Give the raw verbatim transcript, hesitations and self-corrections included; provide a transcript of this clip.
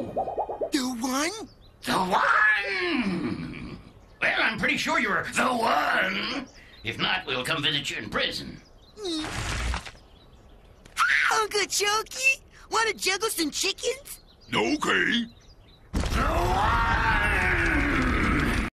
The one? The one! Well, I'm pretty sure you're the one. If not, we'll come visit you in prison. Uncle Chunky, want to juggle some chickens? Okay. The one!